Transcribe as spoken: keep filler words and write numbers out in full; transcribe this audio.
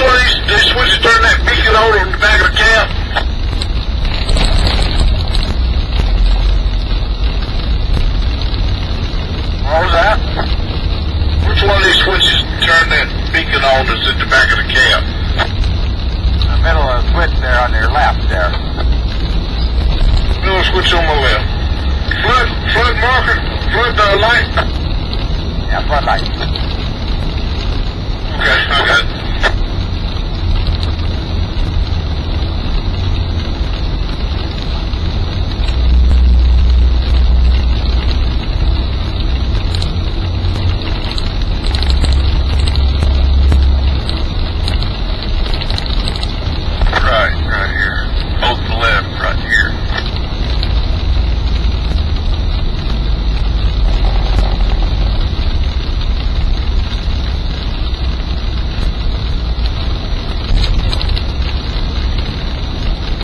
one of these, these switches turn that beacon on in the back of the cab? What was that? Which one of these switches turn that beacon on that's at the back of the cab? In the middle of the switch there on your left there. Middle switch on my left. Flood, flood marker, flood uh, light. Yeah, flood light. Okay, I got it.